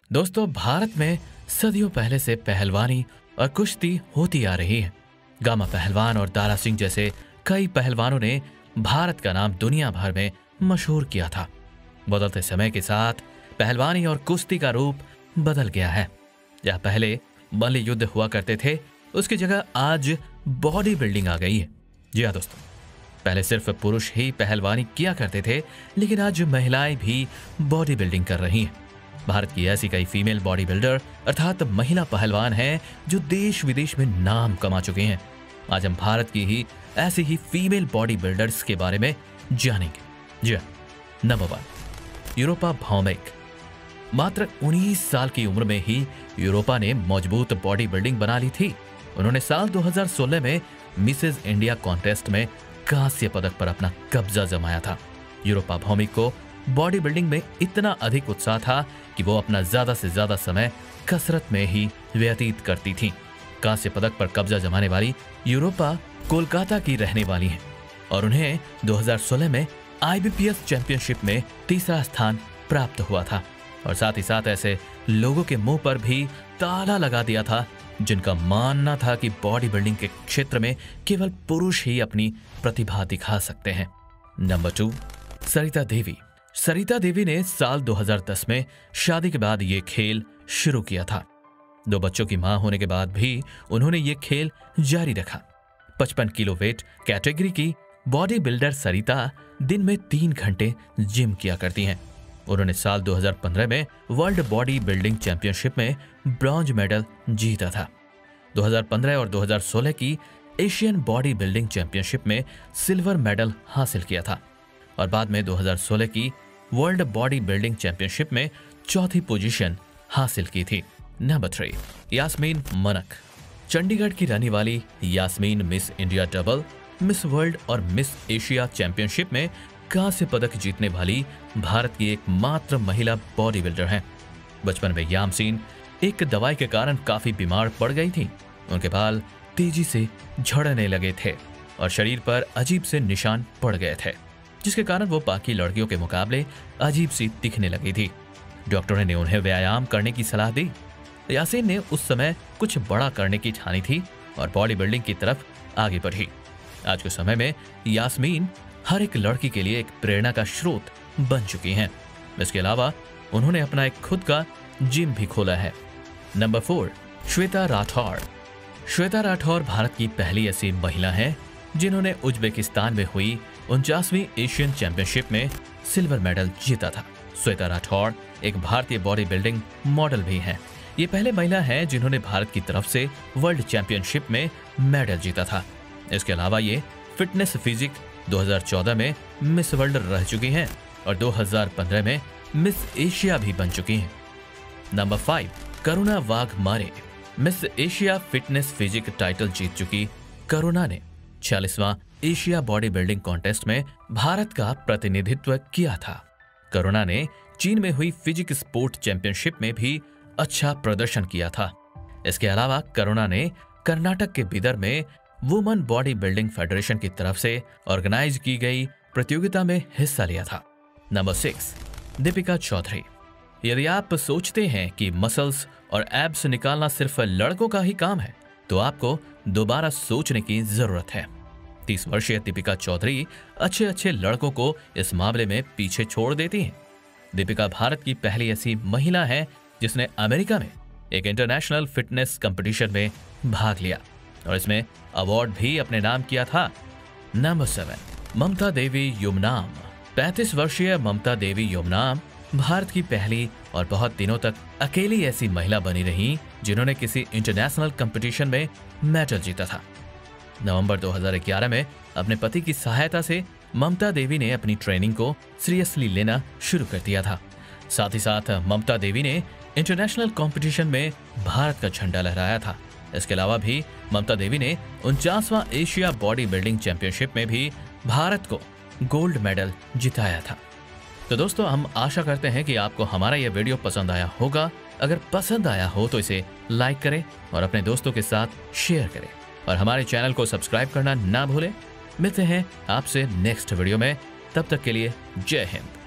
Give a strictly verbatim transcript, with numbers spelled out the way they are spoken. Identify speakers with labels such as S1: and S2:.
S1: दोस्तों, भारत में सदियों पहले से पहलवानी और कुश्ती होती आ रही है। गामा पहलवान और दारा सिंह जैसे कई पहलवानों ने भारत का नाम दुनिया भर में मशहूर किया था। बदलते समय के साथ पहलवानी और कुश्ती का रूप बदल गया है। जहाँ पहले मल्ल युद्ध हुआ करते थे, उसकी जगह आज बॉडी बिल्डिंग आ गई है। जी हाँ दोस्तों, पहले सिर्फ पुरुष ही पहलवानी किया करते थे, लेकिन आज महिलाएं भी बॉडी बिल्डिंग कर रही हैं। भारत की ऐसी कई फीमेल बॉडी बिल्डर अर्थात महिला पहलवान हैं जो देश विदेश में नाम कमा चुके हैं। आज हम भारत की ही ऐसी ही फीमेल बॉडी बिल्डर्स के बारे में जानेंगे। जी हाँ, नंबर वन, यूरोपा भौमिक। मात्र उन्नीस साल की उम्र में ही यूरोपा ने मजबूत बॉडी बिल्डिंग बना ली थी। उन्होंने साल दो हज़ार सोलह में मिसेज इंडिया कॉन्टेस्ट में कांस्य पदक पर अपना कब्जा जमाया था। यूरोपा भौमिक को बॉडी बिल्डिंग में इतना अधिक उत्साह था कि वो अपना ज्यादा से ज्यादा समय कसरत में ही व्यतीत करती थीं। कांस्य पदक पर कब्जा जमाने वाली यूरोपा कोलकाता की रहने वाली हैं और उन्हें दो हज़ार सोलह में I B P S championship में तीसरा स्थान प्राप्त हुआ था। और साथ ही साथ ऐसे लोगों के मुंह पर भी ताला लगा दिया था जिनका मानना था कि बॉडी बिल्डिंग के क्षेत्र में केवल पुरुष ही अपनी प्रतिभा दिखा सकते हैं। Number two, Sarita Devi. सरिता देवी ने साल दो हज़ार दस में शादी के बाद ये खेल शुरू किया था। दो बच्चों की मां होने के बाद भी उन्होंने ये खेल जारी रखा। पचपन किलो वेट कैटेगरी की बॉडी बिल्डर सरिता दिन में तीन घंटे जिम किया करती हैं। उन्होंने साल दो हज़ार पंद्रह में वर्ल्ड बॉडी बिल्डिंग चैंपियनशिप में ब्रॉन्ज मेडल जीता था। दो हज़ार पंद्रह और दो हज़ार सोलह की एशियन बॉडी बिल्डिंग चैंपियनशिप में सिल्वर मेडल हासिल किया था और बाद में दो हज़ार सोलह की वर्ल्ड बॉडी बिल्डिंग चैंपियनशिप में चौथी पोजीशन हासिल की थी। नंबर थ्री, यास्मीन मनक। चंडीगढ़ की रहने वाली Yasmeen Miss India double, Miss World और मिस एशिया चैंपियनशिप में कांस्य पदक जीतने वाली भारत की एकमात्र महिला बॉडी बिल्डर हैं। बचपन में यास्मीन एक दवाई के कारण काफी बीमार पड़ गई थी। उनके बाल तेजी से झड़ने लगे थे और शरीर पर अजीब से निशान पड़ गए थे, जिसके कारण वो बाकी लड़कियों के मुकाबले अजीब सी दिखने लगी थी। डॉक्टरों ने उन्हें व्यायाम करने की सलाह दी। यास्मीन ने उस समय कुछ बड़ा करने की ठानी थी और बॉडी बिल्डिंग की तरफ आगे बढ़ी। आज के समय में यास्मीन हर एक लड़की के लिए एक प्रेरणा का स्रोत बन चुकी हैं। इसके अलावा उन्होंने अपना एक खुद का जिम भी खोला है। Number four, Shweta Rathore. श्वेता राठौर भारत की पहली ऐसी महिला है जिन्होंने उज्बेकिस्तान में हुई उनचासवीं एशियन चैंपियनशिप में सिल्वर मेडल जीता था। श्वेता राठौर एक भारतीय बॉडी बिल्डिंग मॉडल भी हैं। ये पहले महिला हैं जिन्होंने भारत की तरफ से वर्ल्ड चैंपियनशिप में मेडल जीता था। इसके अलावा ये फिटनेस फिजिक दो हज़ार चौदह में मिस वर्ल्ड रह चुकी हैं और दो हज़ार पंद्रह में मिस एशिया भी बन चुकी हैं। Number five, Karuna Waghmare. Miss Asia fitness physique title जीत चुकी करुणा ने छियालीसवां एशिया बॉडी बिल्डिंग कॉन्टेस्ट में भारत का प्रतिनिधित्व किया था। करुणा ने चीन में हुई फिजिक स्पोर्ट चैंपियनशिप में भी अच्छा प्रदर्शन किया था। इसके अलावा करुणा ने कर्नाटक के बिदर में वुमन बॉडी बिल्डिंग फेडरेशन की तरफ से ऑर्गेनाइज की गई प्रतियोगिता में हिस्सा लिया था। Number six, Deepika Chaudhary. यदि आप सोचते हैं कि मसल्स और एब्स निकालना सिर्फ लड़कों का ही काम है, तो आपको दोबारा सोचने की जरूरत है। तीस वर्षीय दीपिका चौधरी अच्छे अच्छे लड़कों को इस मामले में पीछे छोड़ देती हैं। दीपिका भारत की पहली ऐसी महिला है जिसने अमेरिका में एक इंटरनेशनल फिटनेस कंपटीशन में भाग लिया और इसमें अवार्ड भी अपने नाम किया था। Number seven, Mamta Devi Yumnam. पैंतीस वर्षीय ममता देवी युमनाम भारत की पहली और बहुत दिनों तक अकेली ऐसी महिला बनी रही जिन्होंने किसी इंटरनेशनल कंपटीशन में मेडल जीता था। नवंबर दो हज़ार ग्यारह में अपने पति की सहायता से ममता देवी ने अपनी ट्रेनिंग को सीरियसली लेना शुरू कर दिया था। साथ ही साथ ममता देवी ने इंटरनेशनल कंपटीशन में भारत का झंडा लहराया था। इसके अलावा भी ममता देवी ने उनचासवां एशिया बॉडी बिल्डिंग चैंपियनशिप में भी भारत को गोल्ड मेडल जिताया था। तो दोस्तों, हम आशा करते हैं कि आपको हमारा यह वीडियो पसंद आया होगा। अगर पसंद आया हो तो इसे लाइक करें और अपने दोस्तों के साथ शेयर करें और हमारे चैनल को सब्सक्राइब करना ना भूलें। मिलते हैं आपसे नेक्स्ट वीडियो में, तब तक के लिए जय हिंद।